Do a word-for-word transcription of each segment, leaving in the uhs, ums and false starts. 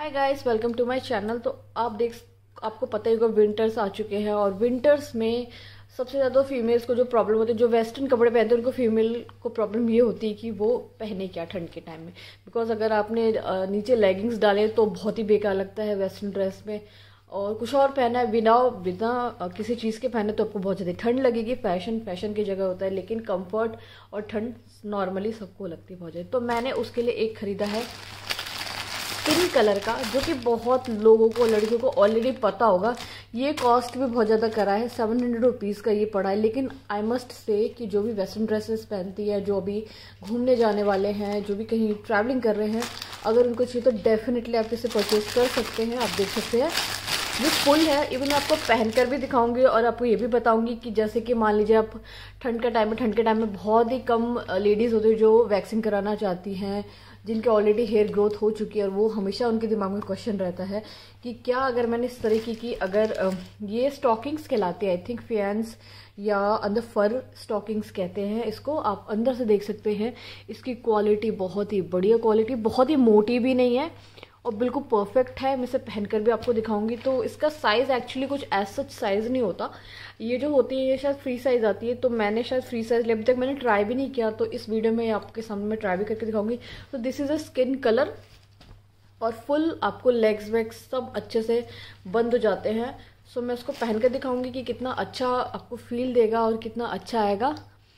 Hi guys, welcome to my channel. तो आप देख आपको पता ही होगा विंटर्स आ चुके हैं और विंटर्स में सबसे ज़्यादा फीमेल्स को जो प्रॉब्लम होती है, जो वेस्टर्न कपड़े पहनते हैं उनको फीमेल को प्रॉब्लम ये होती है कि वो पहने क्या ठंड के टाइम में। बिकॉज अगर आपने नीचे लेगिंग्स डाले तो बहुत ही बेकार लगता है वेस्टर्न ड्रेस में, और कुछ और पहना है बिना बिना किसी चीज़ के पहने तो आपको बहुत ज़्यादा ठंड लगेगी। फैशन फैशन की जगह होता है, लेकिन कंफर्ट और ठंड नॉर्मली सबको लगती है बहुत ज़्यादा। तो मैंने उसके लिए एक ख़रीदा है स्किन कलर का, जो कि बहुत लोगों को, लड़कियों को ऑलरेडी पता होगा। ये कॉस्ट भी बहुत ज़्यादा करा है, सेवन हंड्रेड रुपीज़ का ये पड़ा है। लेकिन आई मस्ट से कि जो भी वेस्टर्न ड्रेसेस पहनती है, जो भी घूमने जाने वाले हैं, जो भी कहीं ट्रैवलिंग कर रहे हैं, अगर उनको चाहिए तो डेफिनेटली आप इसे परचेज कर सकते हैं। आप देख सकते हैं ये फुल है। इवन मैं आपको पहनकर भी दिखाऊंगी और आपको ये भी बताऊंगी कि जैसे कि मान लीजिए आप ठंड का टाइम में ठंड के टाइम में बहुत ही कम लेडीज़ होती है जो वैक्सिंग कराना चाहती हैं, जिनके ऑलरेडी हेयर ग्रोथ हो चुकी है, और वो हमेशा उनके दिमाग में क्वेश्चन रहता है कि क्या अगर मैंने इस तरीके की, अगर ये स्टॉकिंग्स कहलाती है आई थिंक, फैंस या अंदर फर स्टॉकिंग्स कहते हैं इसको। आप अंदर से देख सकते हैं इसकी क्वालिटी बहुत ही बढ़िया क्वालिटी, बहुत ही मोटी भी नहीं है और बिल्कुल परफेक्ट है। मैं इसे पहनकर भी आपको दिखाऊंगी। तो इसका साइज़ एक्चुअली कुछ एज सच साइज़ नहीं होता, ये जो होती है ये शायद फ्री साइज़ आती है। तो मैंने शायद फ्री साइज़ ले, अभी तक मैंने ट्राई भी नहीं किया, तो इस वीडियो में आपके सामने मैं ट्राई भी करके दिखाऊंगी। तो this is a skin colour और फुल आपको लेग्स वेग्स सब अच्छे से बंद हो जाते हैं। सो मैं उसको पहन कर दिखाऊंगी कि कितना अच्छा आपको फील देगा और कितना अच्छा आएगा।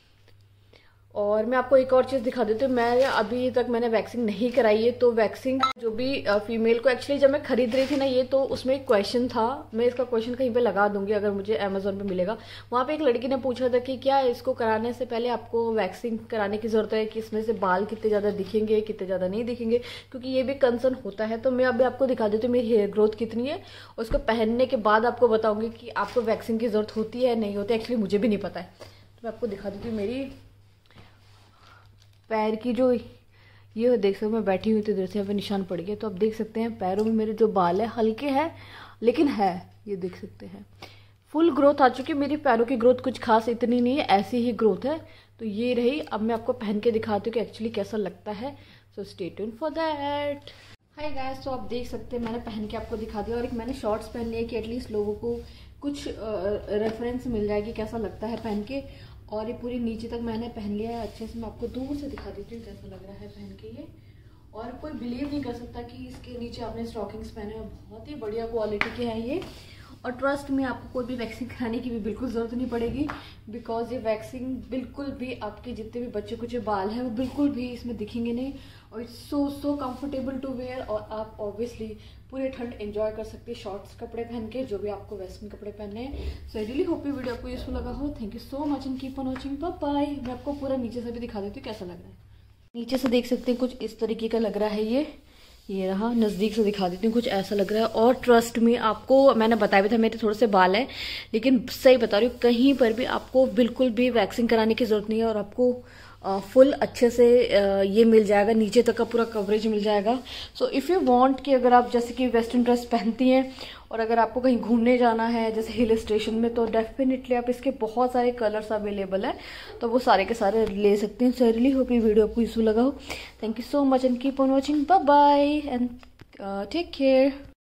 और मैं आपको एक और चीज़ दिखा देती हूँ। मैं अभी तक मैंने वैक्सिंग नहीं कराई है, तो वैक्सिंग जो भी फीमेल को, एक्चुअली जब मैं खरीद रही थी ना ये, तो उसमें एक क्वेश्चन था। मैं इसका क्वेश्चन कहीं पे लगा दूंगी अगर मुझे अमेजोन पे मिलेगा। वहाँ पे एक लड़की ने पूछा था कि क्या इसको कराने से पहले आपको वैक्सिंग कराने की ज़रूरत है, कि इसमें से बाल कितने ज़्यादा दिखेंगे, कितने ज़्यादा नहीं दिखेंगे, क्योंकि ये भी कंसर्न होता है। तो मैं अभी आपको दिखा देती हूँ मेरी हेयर ग्रोथ कितनी है, और उसको पहनने के बाद आपको बताऊँगी कि आपको वैक्सिंग की ज़रूरत होती है नहीं होती। एक्चुअली मुझे भी नहीं पता है। तो मैं आपको दिखा देती हूँ मेरी पैर की, जो ये देख सकते, मैं बैठी हुई तो इधर से यहाँ पे निशान पड़ गया। तो आप देख सकते हैं पैरों में मेरे जो बाल है हल्के हैं, लेकिन है, ये देख सकते हैं फुल ग्रोथ आ चुकी है। मेरी पैरों की ग्रोथ कुछ खास इतनी नहीं है, ऐसी ही ग्रोथ है। तो ये रही। अब मैं आपको पहन के दिखाती हूँ कि एक्चुअली कैसा लगता है। So stay tune for that. Hi guys, तो आप देख सकते हैं मैंने पहन के आपको दिखा दिया, और एक मैंने शॉर्ट्स पहन लिया कि एटलीस्ट लोगों को कुछ रेफरेंस मिल जाएगी कैसा लगता है पहन के। और ये पूरी नीचे तक मैंने पहन लिया है अच्छे से। मैं आपको दूर से दिखा देती हूँ कैसा लग रहा है पहन के ये। और कोई बिलीव नहीं कर सकता कि इसके नीचे आपने स्टॉकिंग्स पहने हैं, बहुत ही बढ़िया क्वालिटी के हैं ये। और ट्रस्ट में आपको कोई भी वैक्सिंग कराने की भी बिल्कुल ज़रूरत नहीं पड़ेगी, बिकॉज ये वैक्सिंग बिल्कुल भी आपके जितने भी बच्चे कुछ बाल हैं वो बिल्कुल भी इसमें दिखेंगे नहीं। और it's so so comfortable to wear, और आप ऑब्वियसली पूरे ठंड एंजॉय कर सकते हैं शॉर्ट्स कपड़े पहन के, जो भी आपको वेस्टर्न कपड़े पहनने हैं। सो आई रियली होप ये वीडियो आपको यूजफुल लगा हो। Thank you so much and keep on watching. Bye bye. मैं आपको पूरा नीचे से भी दिखा देती हूँ कैसा लग रहा है। नीचे से देख सकते हैं कुछ इस तरीके का लग रहा है ये ये रहा। नज़दीक से दिखा देती हूँ, कुछ ऐसा लग रहा है। और ट्रस्ट में आपको मैंने बताया भी था मेरे थोड़े से बाल हैं, लेकिन सही बता रही हूँ कहीं पर भी आपको बिल्कुल भी वैक्सिंग कराने की ज़रूरत नहीं है, और आपको फुल अच्छे से ये मिल जाएगा, नीचे तक का पूरा कवरेज मिल जाएगा। सो इफ़ यू वांट कि अगर आप जैसे कि वेस्टर्न ड्रेस पहनती हैं और अगर आपको कहीं घूमने जाना है जैसे हिल स्टेशन में, तो डेफिनेटली आप इसके बहुत सारे कलर्स अवेलेबल है, तो वो सारे के सारे ले सकते हैं। सो आई रियली होप ये वीडियो आपको यूजफुल लगा हो। Thank you so much and keep on watching. Bye bye and take care.